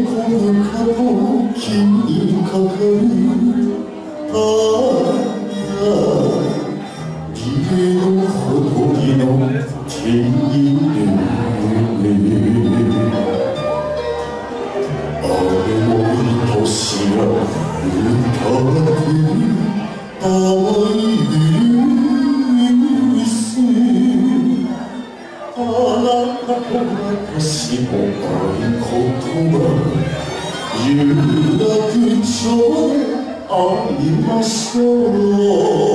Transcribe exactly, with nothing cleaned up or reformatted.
こぬかと気にかかるただ家のほとりの手入れあれも愛しが歌ってる淡いルイスあなたと私も合言葉有楽町で会いましょう